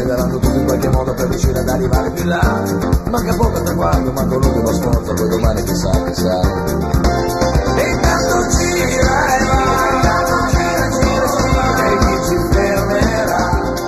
pregheranno tutti in qualche modo per riuscire ad arrivare più là. Manca poco al traguardo, manca l'ultimo sforzo, poi domani chissà. E intanto gira e va, gira, e chi ci fermerà?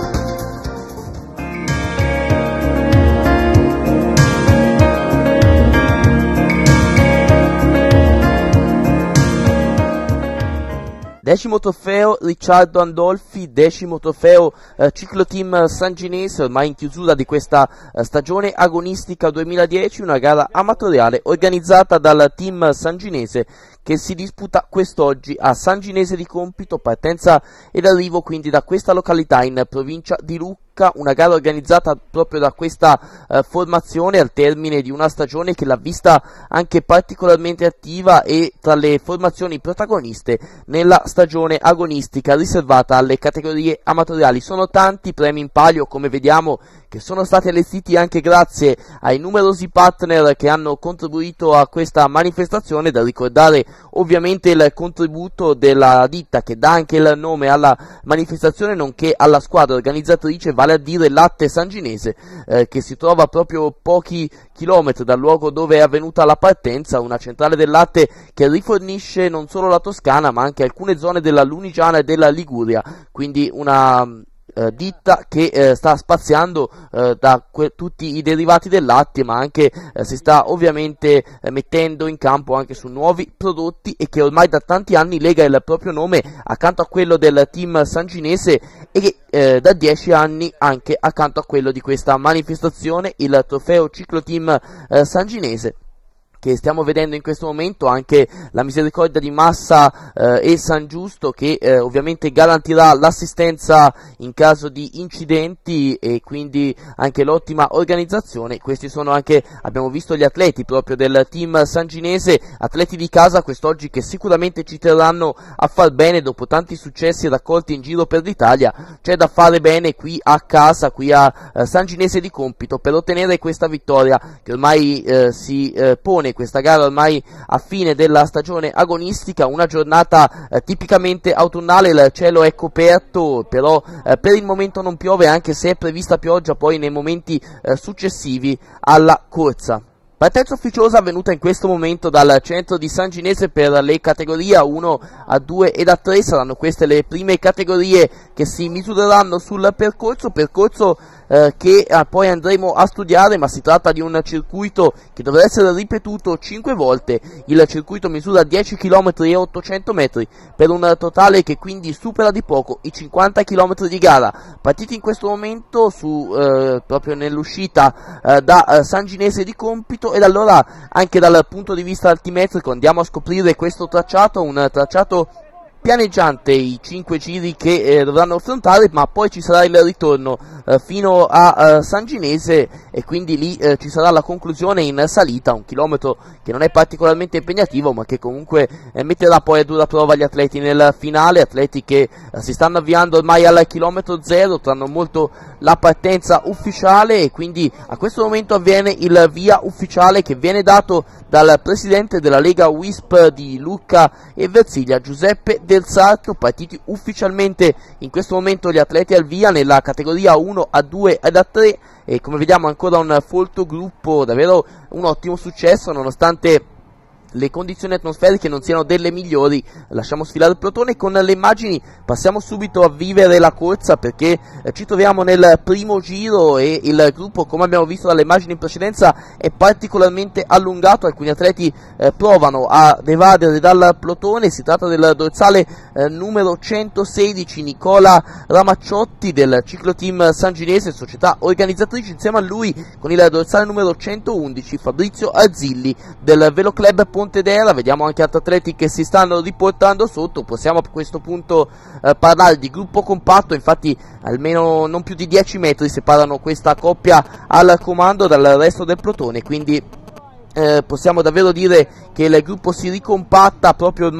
Decimo trofeo Ricciardo Andolfi, decimo trofeo Cicloteam Sanginese, ormai in chiusura di questa stagione agonistica 2010, una gara amatoriale organizzata dal team sanginese che si disputa quest'oggi a Sanginese di Compito, partenza ed arrivo quindi da questa località in provincia di Lucca, una gara organizzata proprio da questa formazione al termine di una stagione che l'ha vista anche particolarmente attiva e tra le formazioni protagoniste nella stagione agonistica riservata alle categorie amatoriali. Sono tanti premi in palio, come vediamo, che sono stati allestiti anche grazie ai numerosi partner che hanno contribuito a questa manifestazione. Da ricordare ovviamente il contributo della ditta che dà anche il nome alla manifestazione, nonché alla squadra organizzatrice, vale a dire Latte Sanginese, che si trova proprio pochi chilometri dal luogo dove è avvenuta la partenza, una centrale del latte che rifornisce non solo la Toscana ma anche alcune zone della Lunigiana e della Liguria, quindi una ditta che sta spaziando da tutti i derivati del latte, ma anche si sta ovviamente mettendo in campo anche su nuovi prodotti e che ormai da tanti anni lega il proprio nome accanto a quello del team sanginese e da 10 anni anche accanto a quello di questa manifestazione, il trofeo Cicloteam Sanginese, che stiamo vedendo in questo momento, anche la Misericordia di Massa e San Giusto, che ovviamente garantirà l'assistenza in caso di incidenti e quindi anche l'ottima organizzazione. Questi sono anche, abbiamo visto, gli atleti proprio del team sanginese, atleti di casa quest'oggi che sicuramente ci terranno a far bene dopo tanti successi raccolti in giro per l'Italia. C'è da fare bene qui a casa, qui a Sanginese di Compito, per ottenere questa vittoria che ormai si pone questa gara ormai a fine della stagione agonistica, una giornata tipicamente autunnale, il cielo è coperto, però per il momento non piove, anche se è prevista pioggia poi nei momenti successivi alla corsa. Partenza ufficiosa avvenuta in questo momento dal centro di Sanginese per le categorie A1, A2 ed A3, saranno queste le prime categorie che si misureranno sul percorso che poi andremo a studiare, ma si tratta di un circuito che dovrà essere ripetuto 5 volte. Il circuito misura 10 km e 800 metri per un totale che quindi supera di poco i 50 km di gara. Partiti in questo momento proprio nell'uscita da Sanginese di Compito, ed allora anche dal punto di vista altimetrico andiamo a scoprire questo tracciato, un tracciato pianeggiante, i 5 giri che dovranno affrontare, ma poi ci sarà il ritorno fino a Sanginese e quindi lì ci sarà la conclusione in salita, un chilometro che non è particolarmente impegnativo ma che comunque metterà poi a dura prova gli atleti nel finale, atleti che si stanno avviando ormai al chilometro zero, tra non molto la partenza ufficiale, e quindi a questo momento avviene il via ufficiale che viene dato dal presidente della Lega WISP di Lucca e Versilia, Giuseppe Del Sarto. Partiti ufficialmente in questo momento gli atleti al via nella categoria A1, A2 ed A3, e come vediamo ancora un folto gruppo, davvero un ottimo successo nonostante le condizioni atmosferiche non siano delle migliori. Lasciamo sfilare il plotone con le immagini, passiamo subito a vivere la corsa perché ci troviamo nel primo giro e il gruppo, come abbiamo visto dalle immagini in precedenza, è particolarmente allungato. Alcuni atleti provano ad evadere dal plotone. Si tratta del dorsale numero 116 Nicola Ramacciotti del Cicloteam Sanginese, società organizzatrice. Insieme a lui con il dorsale numero 111 Fabrizio Arzilli del Velo Club Pontedera. Vediamo anche altri atleti che si stanno riportando sotto. Possiamo a questo punto parlare di gruppo compatto, infatti almeno non più di 10 metri separano questa coppia al comando dal resto del plotone, quindi possiamo davvero dire che il gruppo si ricompatta proprio ormai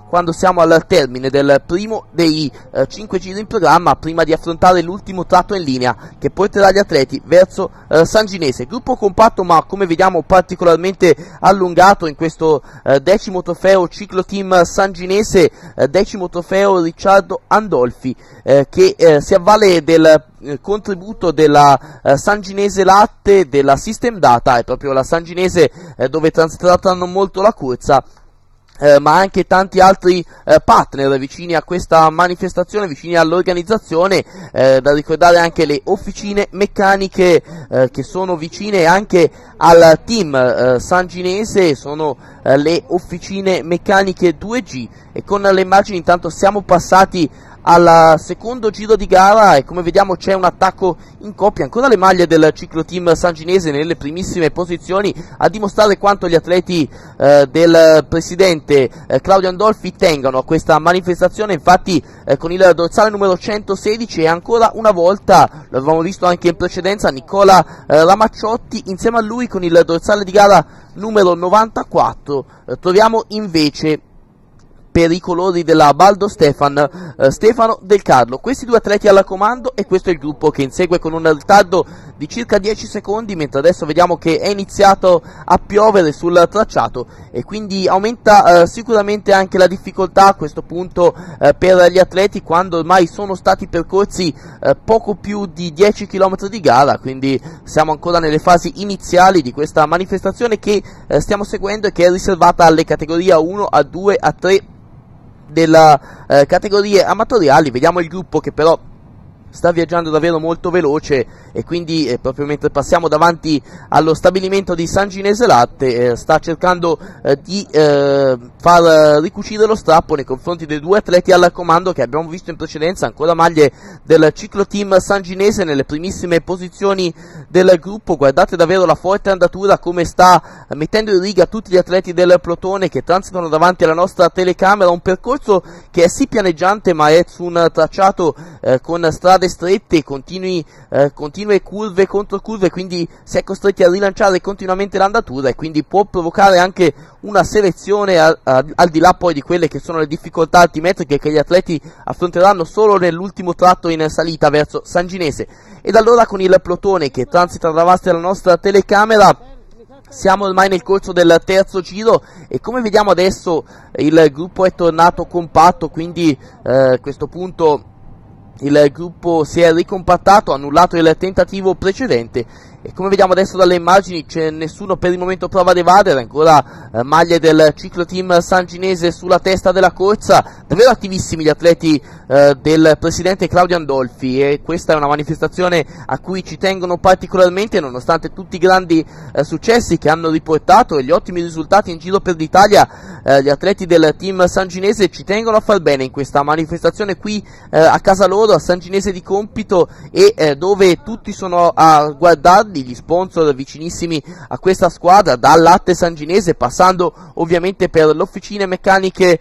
quando siamo al termine del primo dei 5 giri in programma, prima di affrontare l'ultimo tratto in linea che porterà gli atleti verso Sanginese. Gruppo compatto ma come vediamo particolarmente allungato in questo 10° trofeo cicloteam Sanginese, 10° trofeo Ricciardo Andolfi, che si avvale del contributo della Sanginese Latte, della System Data, è proprio la Sanginese dove transitano molto la corsa, ma anche tanti altri partner vicini a questa manifestazione, vicini all'organizzazione, da ricordare anche le officine meccaniche che sono vicine anche al team sanginese, sono le officine meccaniche 2G, e con le immagini intanto siamo passati al secondo giro di gara e come vediamo c'è un attacco in coppia, ancora le maglie del cicloteam sanginese nelle primissime posizioni a dimostrare quanto gli atleti del presidente Claudio Andolfi tengano a questa manifestazione. Infatti con il dorsale numero 116 e ancora una volta, lo avevamo visto anche in precedenza, Nicola Ramacciotti, insieme a lui con il dorsale di gara numero 94 troviamo invece per i colori della Baldo Stefano Del Carlo. Questi due atleti al comando e questo è il gruppo che insegue con un ritardo di circa 10 secondi, mentre adesso vediamo che è iniziato a piovere sul tracciato e quindi aumenta sicuramente anche la difficoltà a questo punto per gli atleti, quando ormai sono stati percorsi poco più di 10 km di gara, quindi siamo ancora nelle fasi iniziali di questa manifestazione che stiamo seguendo e che è riservata alle categorie A1, A2, A3 della categorie amatoriali. Vediamo il gruppo che però sta viaggiando davvero molto veloce e quindi proprio mentre passiamo davanti allo stabilimento di Sanginese Latte sta cercando di far ricucire lo strappo nei confronti dei due atleti al comando che abbiamo visto in precedenza, ancora maglie del cicloteam sanginese nelle primissime posizioni del gruppo. Guardate davvero la forte andatura, come sta mettendo in riga tutti gli atleti del plotone che transitano davanti alla nostra telecamera, un percorso che è sì pianeggiante ma è su un tracciato con strade strette, continue curve contro curve, quindi si è costretti a rilanciare continuamente l'andatura e quindi può provocare anche una selezione al di là poi di quelle che sono le difficoltà altimetriche che gli atleti affronteranno solo nell'ultimo tratto in salita verso Sanginese. Ed allora con il plotone che transita davanti alla nostra telecamera siamo ormai nel corso del terzo giro e come vediamo adesso il gruppo è tornato compatto, quindi a questo punto il gruppo si è ricompattato, annullato il tentativo precedente e come vediamo adesso dalle immagini c'è nessuno per il momento prova ad evadere, ancora maglie del cicloteam sanginese sulla testa della corsa, davvero attivissimi gli atleti del presidente Claudio Andolfi e questa è una manifestazione a cui ci tengono particolarmente nonostante tutti i grandi successi che hanno riportato e gli ottimi risultati in giro per l'Italia. Gli atleti del team sanginese ci tengono a far bene in questa manifestazione qui a casa loro, a Sanginese di Compito, e dove tutti sono a guardarli, gli sponsor vicinissimi a questa squadra, dal latte sanginese passando ovviamente per le officine meccaniche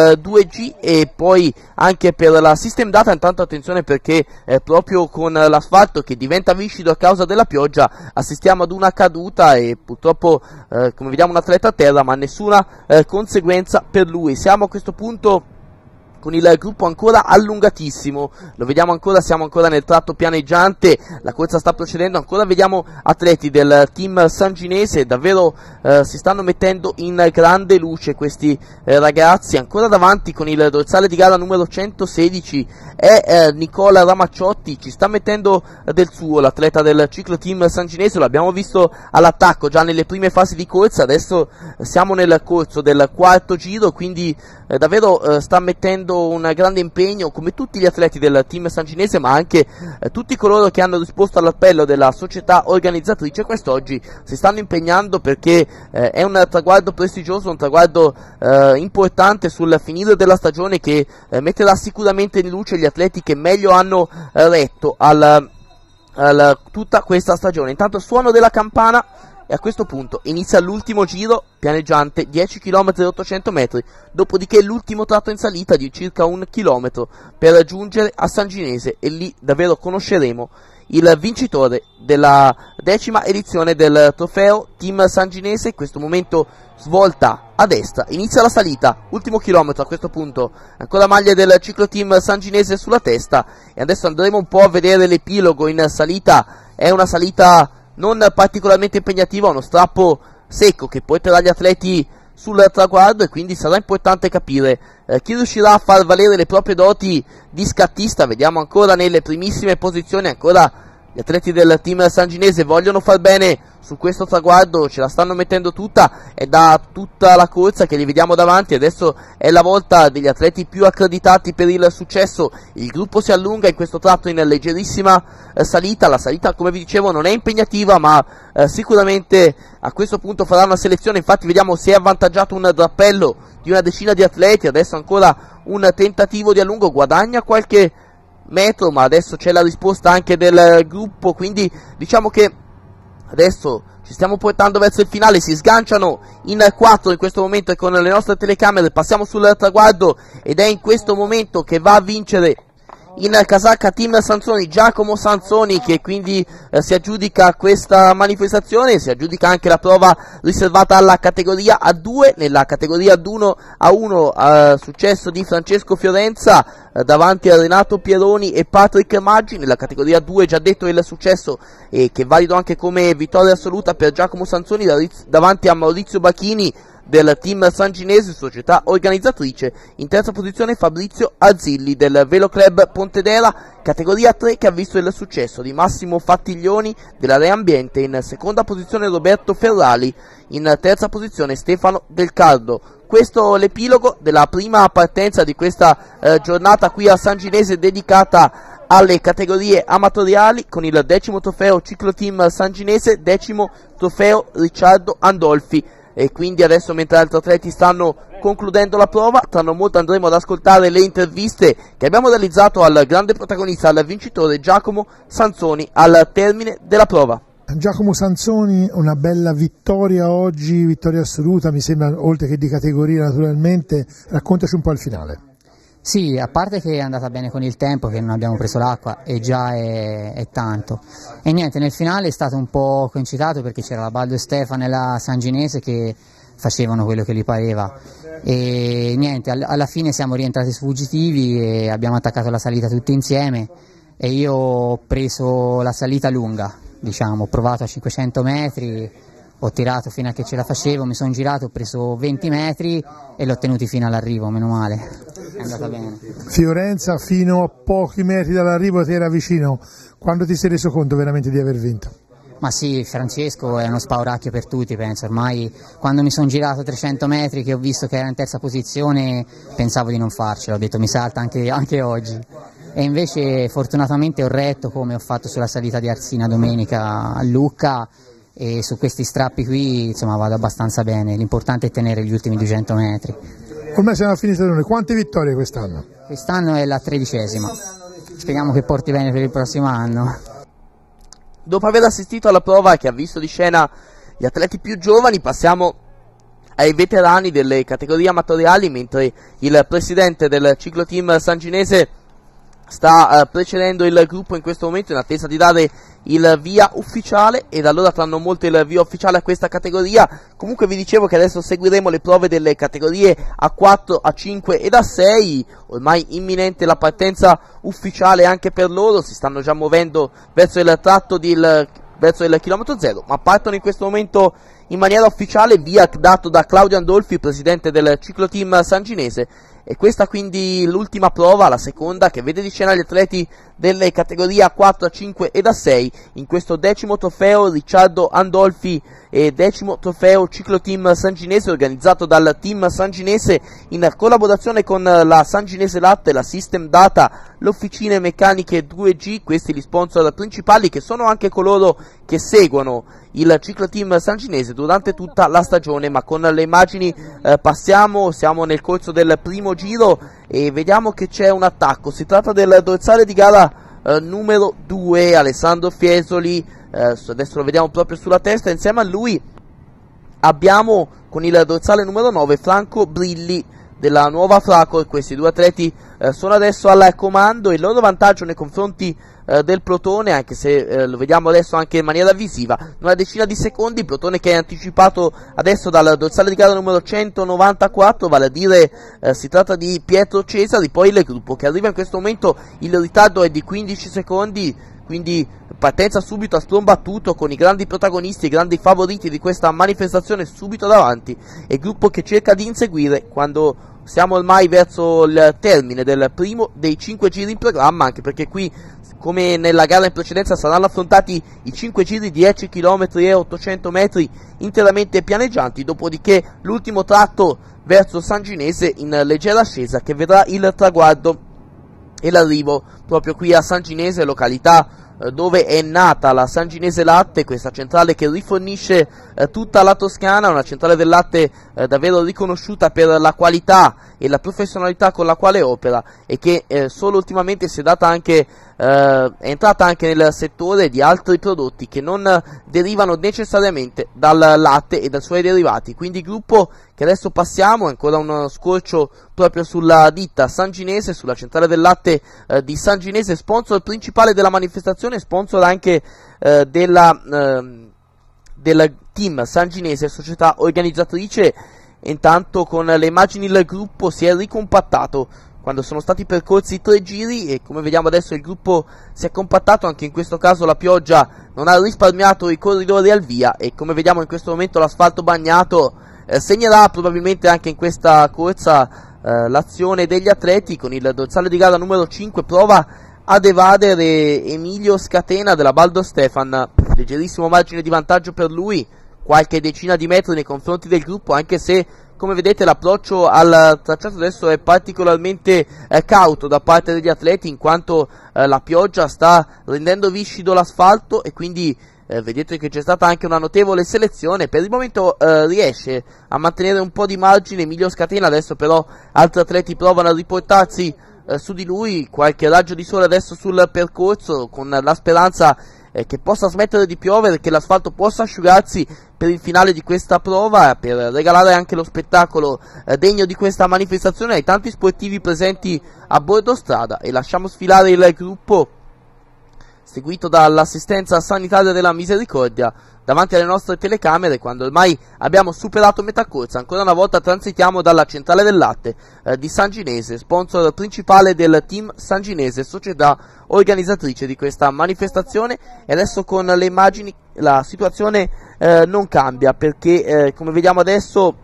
2G e poi anche per la System Data. Intanto attenzione perché proprio con l'asfalto che diventa viscido a causa della pioggia assistiamo ad una caduta e purtroppo come vediamo un atleta a terra ma nessuna conseguenza per lui. Siamo a questo punto con il gruppo ancora allungatissimo, lo vediamo ancora, siamo ancora nel tratto pianeggiante, la corsa sta procedendo, ancora vediamo atleti del team sanginese, davvero si stanno mettendo in grande luce questi ragazzi. Ancora davanti con il dorsale di gara numero 116 è Nicola Ramacciotti, ci sta mettendo del suo l'atleta del cicloteam sanginese, lo abbiamo visto all'attacco già nelle prime fasi di corsa, adesso siamo nel corso del quarto giro, quindi davvero sta mettendo un grande impegno come tutti gli atleti del team sanginese ma anche tutti coloro che hanno risposto all'appello della società organizzatrice quest'oggi si stanno impegnando perché è un traguardo prestigioso, un traguardo importante sul finire della stagione che metterà sicuramente in luce gli atleti che meglio hanno retto tutta questa stagione. Intanto suono della campana e a questo punto inizia l'ultimo giro pianeggiante, 10 km e 800 metri, dopodiché l'ultimo tratto in salita di circa 1 chilometro per giungere a Sanginese e lì davvero conosceremo il vincitore della 10ª edizione del trofeo Team Sanginese. In questo momento svolta a destra, inizia la salita, ultimo chilometro a questo punto, ancora maglia del cicloteam Sanginese sulla testa, e adesso andremo un po' a vedere l'epilogo in salita. È una salita non particolarmente impegnativa, uno strappo secco che porterà gli atleti sul traguardo, e quindi sarà importante capire chi riuscirà a far valere le proprie doti di scattista. Vediamo ancora nelle primissime posizioni, ancora gli atleti del team sanginese vogliono far bene su questo traguardo, ce la stanno mettendo tutta, è da tutta la corsa che li vediamo davanti. Adesso è la volta degli atleti più accreditati per il successo, il gruppo si allunga in questo tratto in leggerissima salita. La salita, come vi dicevo, non è impegnativa, ma sicuramente a questo punto farà una selezione. Infatti vediamo si è avvantaggiato un drappello di una decina di atleti, adesso ancora un tentativo di allungo, guadagna qualche metro, ma adesso c'è la risposta anche del gruppo, quindi diciamo che adesso ci stiamo portando verso il finale. Si sganciano in 4 in questo momento, e con le nostre telecamere passiamo sul traguardo, ed è in questo momento che va a vincere in casacca Team Sansoni Giacomo Sansoni, che quindi si aggiudica questa manifestazione, si aggiudica anche la prova riservata alla categoria A2. Nella categoria A1 successo di Francesco Fiorenza davanti a Renato Pieroni e Patrick Maggi. Nella categoria A2 già detto il successo, che è valido anche come vittoria assoluta per Giacomo Sansoni davanti a Maurizio Bacchini del team sanginese, società organizzatrice. In terza posizione Fabrizio Arzilli del Velo Club Pontedera, categoria 3, che ha visto il successo di Massimo Fattiglioni della Re Ambiente. In seconda posizione Roberto Ferrali, in terza posizione Stefano Del Cardo. Questo l'epilogo della prima partenza di questa giornata qui a Sanginese, dedicata alle categorie amatoriali, con il 10° trofeo Cicloteam Sanginese, 10° trofeo Riccardo Andolfi. E quindi adesso, mentre altri atleti stanno concludendo la prova, tra non molto andremo ad ascoltare le interviste che abbiamo realizzato al grande protagonista, al vincitore Giacomo Sansoni, al termine della prova. Giacomo Sansoni, una bella vittoria oggi, vittoria assoluta, mi sembra, oltre che di categoria naturalmente. Raccontaci un po' il finale. Sì, a parte che è andata bene con il tempo, che non abbiamo preso l'acqua, e già è tanto. E niente, nel finale è stato un po' concitato, perché c'era la Baldo e Stefano e la Sanginese che facevano quello che gli pareva. E niente, alla fine siamo rientrati sfuggitivi e abbiamo attaccato la salita tutti insieme, e io ho preso la salita lunga, diciamo, ho provato a 500 metri, ho tirato fino a che ce la facevo, mi sono girato, ho preso 20 metri e l'ho tenuti fino all'arrivo, meno male, è andata bene. Fiorenza fino a pochi metri dall'arrivo ti era vicino, quando ti sei reso conto veramente di aver vinto? Ma sì, Francesco è uno spauracchio per tutti, penso. Ormai quando mi sono girato 300 metri, che ho visto che era in terza posizione, pensavo di non farcela, ho detto mi salta anche oggi. E invece fortunatamente ho retto, come ho fatto sulla salita di Arsina domenica a Lucca, e su questi strappi qui insomma vado abbastanza bene. L'importante è tenere gli ultimi 200 metri. Ormai siamo a fine stagione, quante vittorie quest'anno? Quest'anno è la 13ª, speriamo che porti bene per il prossimo anno. Dopo aver assistito alla prova che ha visto di scena gli atleti più giovani, passiamo ai veterani delle categorie amatoriali, mentre il presidente del cicloteam sanginese sta precedendo il gruppo in questo momento in attesa di dare il via ufficiale, ed allora tra non molto il via ufficiale a questa categoria. Comunque vi dicevo che adesso seguiremo le prove delle categorie A4, A5 ed A6, ormai imminente la partenza ufficiale anche per loro, si stanno già muovendo verso il tratto verso il chilometro zero, ma partono in questo momento in maniera ufficiale, via dato da Claudio Andolfi, presidente del cicloteam sanginese. E questa quindi l'ultima prova, la seconda, che vede di scena gli atleti delle categorie A4, A5 ed A6 in questo 10° trofeo Riccardo Andolfi e 10° trofeo Cicloteam Sanginese, organizzato dal team sanginese in collaborazione con la Sanginese Latte, la System Data, le officine meccaniche 2G, questi gli sponsor principali, che sono anche coloro che seguono il cicloteam sanginese durante tutta la stagione. Ma con le immagini siamo nel corso del primo giro e vediamo che c'è un attacco. Si tratta del dorsale di gara numero 2, Alessandro Fiesoli, adesso lo vediamo proprio sulla testa. Insieme a lui abbiamo con il dorsale numero 9 Franco Brilli della Nuova Fracor. Questi due atleti sono adesso al comando, e il loro vantaggio nei confronti del Plotone, anche se lo vediamo adesso anche in maniera visiva, una decina di secondi. Plotone che è anticipato adesso dal dorsale di gara numero 194, vale a dire si tratta di Pietro Cesari. Poi il gruppo che arriva in questo momento, il ritardo è di 15 secondi, quindi partenza subito a spron battuto con i grandi protagonisti, i grandi favoriti di questa manifestazione subito davanti, e il gruppo che cerca di inseguire quando siamo ormai verso il termine del primo dei 5 giri in programma, anche perché qui, come nella gara in precedenza, saranno affrontati i 5 giri di 10 km e 800 metri interamente pianeggianti, dopodiché l'ultimo tratto verso Sanginese in leggera ascesa, che vedrà il traguardo e l'arrivo proprio qui a Sanginese, località dove è nata la Sanginese Latte, questa centrale che rifornisce tutta la Toscana, una centrale del latte davvero riconosciuta per la qualità e la professionalità con la quale opera, e che solo ultimamente si è data anche è entrata anche nel settore di altri prodotti che non derivano necessariamente dal latte e dai suoi derivati. Quindi il gruppo che adesso passiamo, ancora uno scorcio proprio sulla ditta Sanginese, sulla centrale del latte di Sanginese, sponsor principale della manifestazione, sponsor anche del team Sanginese, società organizzatrice. Intanto con le immagini il gruppo si è ricompattato quando sono stati percorsi 3 giri, e come vediamo adesso il gruppo si è compattato. Anche in questo caso la pioggia non ha risparmiato i corridori al via, e come vediamo in questo momento l'asfalto bagnato segnerà probabilmente anche in questa corsa l'azione degli atleti. Con il dorsale di gara numero 5 prova ad evadere Emilio Scatena della Baldo Stefan, leggerissimo margine di vantaggio per lui, qualche decina di metri nei confronti del gruppo, anche se come vedete l'approccio al tracciato adesso è particolarmente cauto da parte degli atleti, in quanto la pioggia sta rendendo viscido l'asfalto, e quindi vedete che c'è stata anche una notevole selezione. Per il momento riesce a mantenere un po' di margine Emilio Scatena, adesso però altri atleti provano a riportarsi su di lui. Qualche raggio di sole adesso sul percorso, con la speranza che possa smettere di piovere, che l'asfalto possa asciugarsi per il finale di questa prova, per regalare anche lo spettacolo degno di questa manifestazione ai tanti sportivi presenti a bordo strada. E lasciamo sfilare il gruppo seguito dall'assistenza sanitaria della Misericordia davanti alle nostre telecamere, quando ormai abbiamo superato metà corsa. Ancora una volta transitiamo dalla centrale del latte di Sanginese, sponsor principale del team Sanginese, società organizzatrice di questa manifestazione. E adesso con le immagini la situazione non cambia, perché come vediamo adesso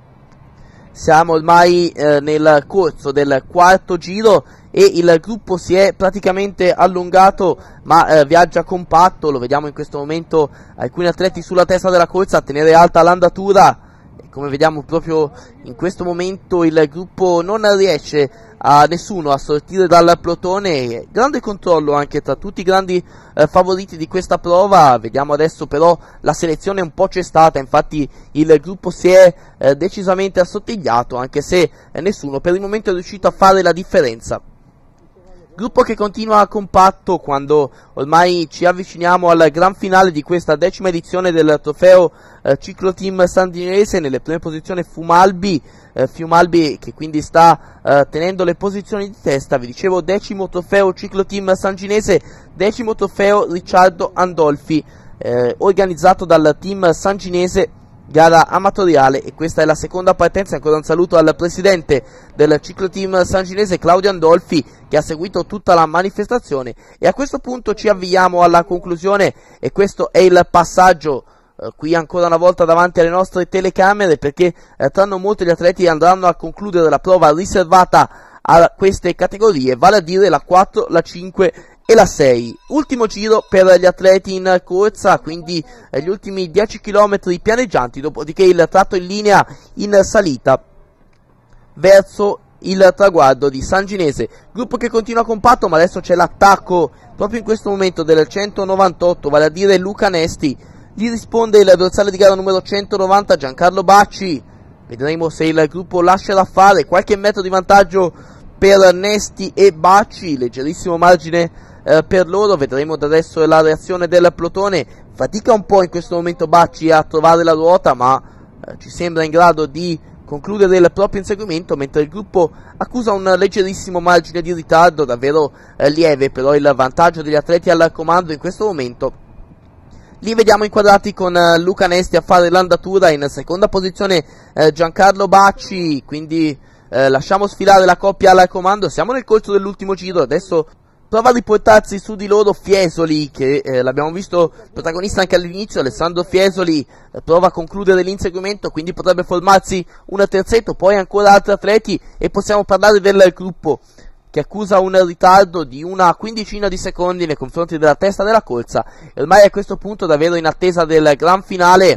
siamo ormai nel corso del quarto giro, e il gruppo si è praticamente allungato, ma viaggia compatto. Lo vediamo in questo momento alcuni atleti sulla testa della corsa a tenere alta l'andatura, e come vediamo proprio in questo momento il gruppo non riesce a nessuno a sortire dal plotone. Grande controllo anche tra tutti i grandi favoriti di questa prova. Vediamo adesso però la selezione un po' c'è stata, infatti il gruppo si è decisamente assottigliato, anche se nessuno per il momento è riuscito a fare la differenza. Gruppo che continua compatto quando ormai ci avviciniamo al gran finale di questa 10ª edizione del trofeo cicloteam Sanginese. Nelle prime posizioni Fiumalbi che quindi sta tenendo le posizioni di testa. Vi dicevo 10° trofeo cicloteam Sanginese, 10° trofeo Ricciardo Andolfi, organizzato dal team Sanginese, gara amatoriale, e questa è la seconda partenza. Ancora un saluto al presidente del cicloteam Sanginese, Claudio Andolfi, che ha seguito tutta la manifestazione. E a questo punto ci avviamo alla conclusione, e questo è il passaggio qui ancora una volta davanti alle nostre telecamere, perché tra non molto gli atleti andranno a concludere la prova riservata a queste categorie, vale a dire la 4, la 5 e la 6. Ultimo giro per gli atleti in corsa, quindi gli ultimi 10 km pianeggianti, dopodiché il tratto in linea in salita verso il traguardo di Sanginese. Gruppo che continua compatto, ma adesso c'è l'attacco proprio in questo momento del 198, vale a dire Luca Nesti. Gli risponde il dorsale di gara numero 190 Giancarlo Bacci. Vedremo se il gruppo lascerà fare. Qualche metro di vantaggio per Nesti e Bacci, leggerissimo margine per loro. Vedremo da adesso la reazione del plotone. Fatica un po' in questo momento Bacci a trovare la ruota, ma ci sembra in grado di conclude del proprio inseguimento, mentre il gruppo accusa un leggerissimo margine di ritardo, davvero lieve, però il vantaggio degli atleti al comando in questo momento. Li vediamo inquadrati con Luca Nesti a fare l'andatura, in seconda posizione Giancarlo Bacci, quindi lasciamo sfilare la coppia al comando. Siamo nel corso dell'ultimo giro, adesso prova a riportarsi su di loro Fiesoli, che l'abbiamo visto protagonista anche all'inizio. Alessandro Fiesoli prova a concludere l'inseguimento, quindi potrebbe formarsi un terzetto, poi ancora altri atleti, e possiamo parlare del gruppo che accusa un ritardo di una quindicina di secondi nei confronti della testa della corsa. E ormai a questo punto, davvero in attesa del gran finale,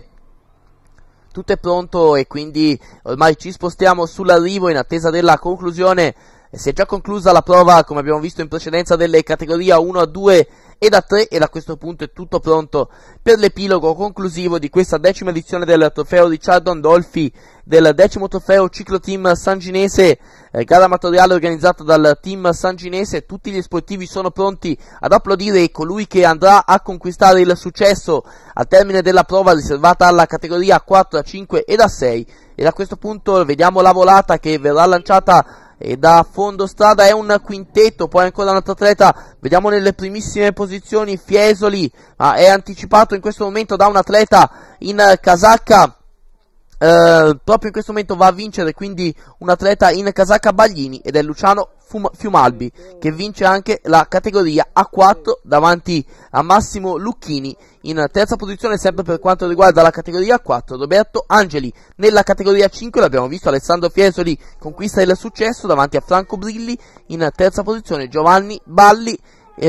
tutto è pronto e quindi ormai ci spostiamo sull'arrivo in attesa della conclusione. Si è già conclusa la prova, come abbiamo visto in precedenza, delle categorie A1, A2 ed A3, ed a questo punto è tutto pronto per l'epilogo conclusivo di questa 10ª edizione del trofeo Ricciardo Andolfi, del 10° trofeo Ciclo Team Sanginese, gara amatoriale organizzata dal team sanginese. Tutti gli sportivi sono pronti ad applaudire colui che andrà a conquistare il successo al termine della prova riservata alla categoria A4, A5 ed A6, ed a questo punto vediamo la volata che verrà lanciata e da fondo strada. È un quintetto, poi ancora un altro atleta, vediamo nelle primissime posizioni Fiesoli, ma è anticipato in questo momento da un atleta in casacca, proprio in questo momento va a vincere quindi un atleta in casacca Baglini, ed è Luciano Fiumalbi che vince anche la categoria A4 davanti a Massimo Lucchini. In terza posizione, sempre per quanto riguarda la categoria A4, Roberto Angeli. Nella categoria 5 l'abbiamo visto, Alessandro Fiesoli conquista il successo davanti a Franco Brilli. In terza posizione Giovanni Balli.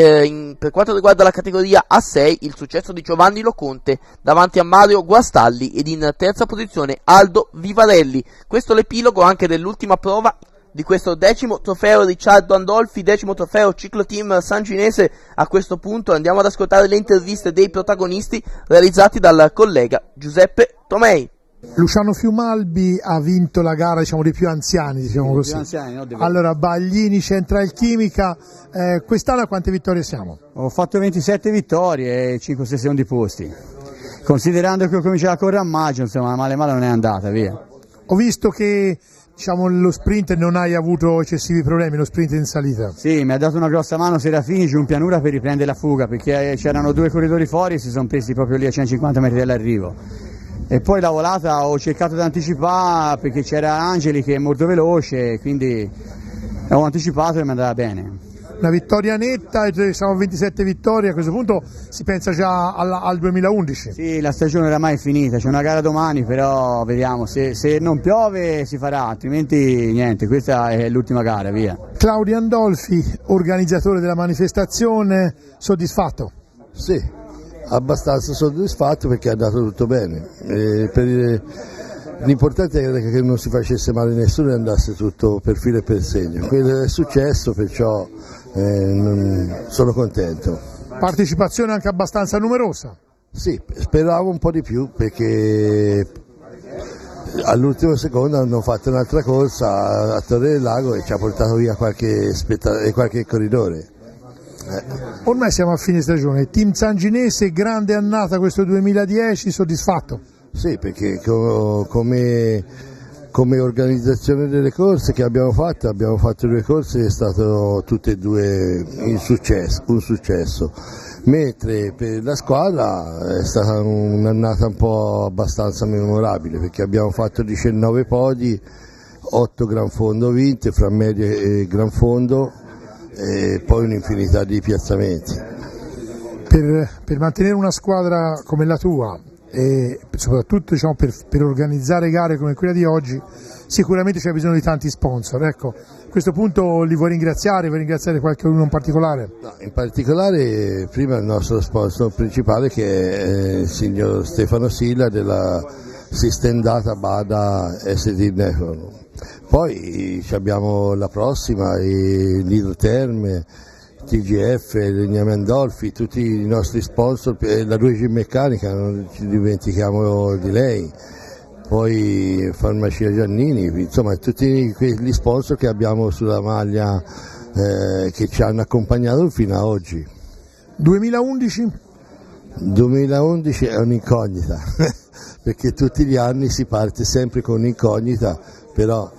Per quanto riguarda la categoria A6, il successo di Giovanni Loconte davanti a Mario Guastalli, ed in terza posizione Aldo Vivarelli. Questo è l'epilogo anche dell'ultima prova di questo 10° trofeo Ricciardo Andolfi, 10° trofeo Ciclo Team Sanginese. A questo punto andiamo ad ascoltare le interviste dei protagonisti realizzati dal collega Giuseppe Tomei. Luciano Fiumalbi ha vinto la gara, diciamo, dei più anziani, diciamo così. Più anziani, no? Allora, Baglini, Central Chimica, quest'anno a quante vittorie siamo? Ho fatto 27 vittorie e 5 secondi posti. Considerando che ho cominciato a correre a maggio, insomma, male non è andata, via. Ho visto che, diciamo, lo sprint non hai avuto eccessivi problemi, lo sprint in salita. Sì, mi ha dato una grossa mano Serafini giù in pianura per riprendere la fuga, perché c'erano 2 corridori fuori e si sono presi proprio lì a 150 metri dall'arrivo. E poi la volata ho cercato di anticipare perché c'era Angeli che è molto veloce, quindi ho anticipato e mi andava bene. Una vittoria netta, siamo a 27 vittorie, a questo punto si pensa già al 2011. Sì, la stagione oramai è finita, c'è una gara domani, però vediamo, se non piove si farà, altrimenti niente, questa è l'ultima gara, via. Claudio Andolfi, organizzatore della manifestazione, soddisfatto? Sì. Abbastanza soddisfatto perché è andato tutto bene. L'importante era che non si facesse male nessuno e andasse tutto per filo e per segno. Quello è successo, perciò sono contento. Partecipazione anche abbastanza numerosa? Sì, speravo un po' di più perché all'ultimo secondo hanno fatto un'altra corsa a Torre del Lago e ci ha portato via qualche corridore. Ormai siamo a fine stagione, team sanginese, grande annata questo 2010, soddisfatto? Sì, perché come organizzazione delle corse che abbiamo fatto 2 corse, è stato tutte e 2 un successo, mentre per la squadra è stata un'annata un po' abbastanza memorabile perché abbiamo fatto 19 podi, 8 gran fondo vinte fra medio e gran fondo, e poi un'infinità di piazzamenti. Per mantenere una squadra come la tua e soprattutto, diciamo, per organizzare gare come quella di oggi, sicuramente c'è bisogno di tanti sponsor. Ecco, a questo punto li vuoi ringraziare qualcuno in particolare? No, in particolare prima il nostro sponsor principale, che è il signor Stefano Silla della Sistendata Bada SD Network. Poi abbiamo la prossima, l'Idroterme, TGF, Legname Andolfi, tutti i nostri sponsor, la 2G Meccanica, non ci dimentichiamo di lei, poi Farmacia Giannini, insomma tutti quegli sponsor che abbiamo sulla maglia che ci hanno accompagnato fino a oggi. 2011? 2011 è un'incognita perché tutti gli anni si parte sempre con un'incognita, però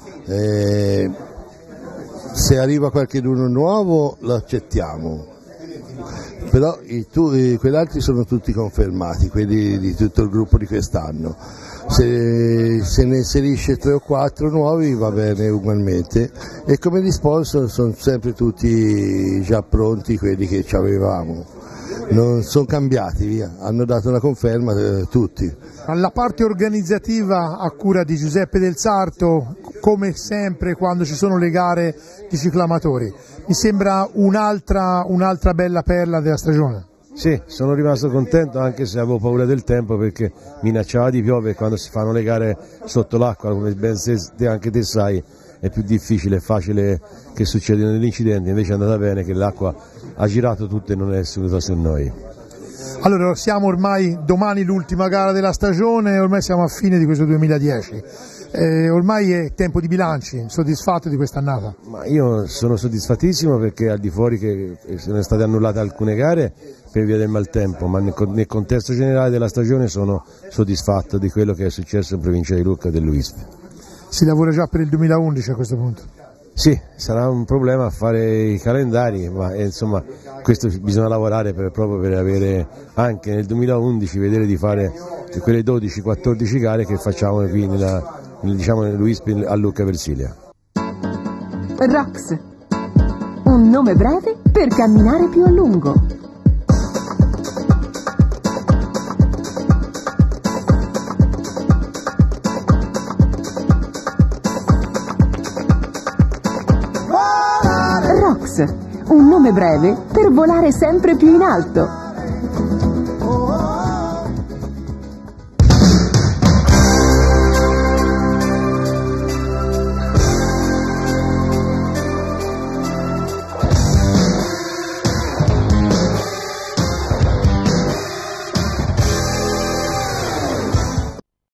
se arriva qualcuno nuovo lo accettiamo, però quegli altri sono tutti confermati, quelli di tutto il gruppo di quest'anno. Se ne inserisce 3 o 4 nuovi va bene ugualmente, e come gli sponsor sono sempre tutti già pronti, quelli che ci avevamo, non sono cambiati, via, hanno dato una conferma tutti. La parte organizzativa a cura di Giuseppe Del Sarto, come sempre quando ci sono le gare di ciclamatori, mi sembra un'altra bella perla della stagione. Sì, sono rimasto contento, anche se avevo paura del tempo, perché minacciava di piovere. Quando si fanno le gare sotto l'acqua, come ben anche te sai, è più difficile, è facile che succedano degli incidenti. Invece è andata bene, che l'acqua ha girato tutto e non è venuta su noi. Allora, siamo ormai, domani l'ultima gara della stagione, ormai siamo a fine di questo 2010. Ormai è tempo di bilanci, soddisfatto di quest'annata? Ma io sono soddisfattissimo, perché al di fuori che sono state annullate alcune gare per via del maltempo, ma nel contesto generale della stagione sono soddisfatto di quello che è successo in provincia di Lucca e dell'Uisp. Si lavora già per il 2011 a questo punto? Sì, sarà un problema fare i calendari, ma insomma questo bisogna lavorare proprio per avere anche nel 2011, vedere di fare quelle 12-14 gare che facciamo qui nell'Uisp a Lucca Versilia. Rox, un nome breve per camminare più a lungo. Rox, un nome breve per volare sempre più in alto.